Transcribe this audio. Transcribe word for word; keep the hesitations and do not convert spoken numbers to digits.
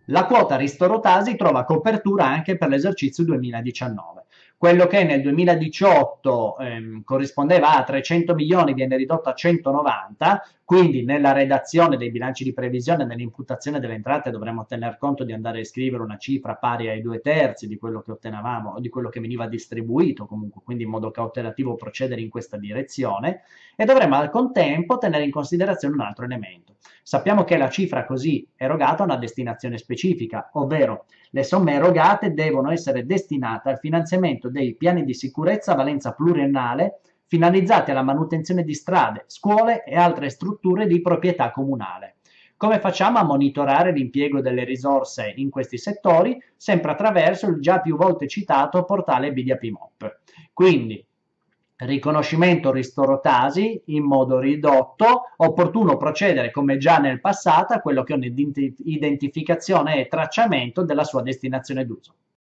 La quota ristoro Tasi trova copertura anche per l'esercizio duemiladiciannove. Quello che nel duemiladiciotto ehm, corrispondeva a trecento milioni viene ridotto a centonovanta, quindi nella redazione dei bilanci di previsione, nell'imputazione delle entrate dovremmo tener conto di andare a scrivere una cifra pari ai due terzi di quello che ottenevamo o di quello che veniva distribuito comunque, quindi in modo cautelativo procedere in questa direzione, e dovremmo al contempo tenere in considerazione un altro elemento. Sappiamo che la cifra così erogata ha una destinazione specifica, ovvero le somme erogate devono essere destinate al finanziamento dei piani di sicurezza a valenza pluriennale finalizzati alla manutenzione di strade, scuole e altre strutture di proprietà comunale. Come facciamo a monitorare l'impiego delle risorse in questi settori? Sempre attraverso il già più volte citato portale B D A P M O P. Quindi, riconoscimento ristoro Tasi in modo ridotto, opportuno procedere come già nel passato a quello che è un'identificazione e tracciamento della sua destinazione d'uso.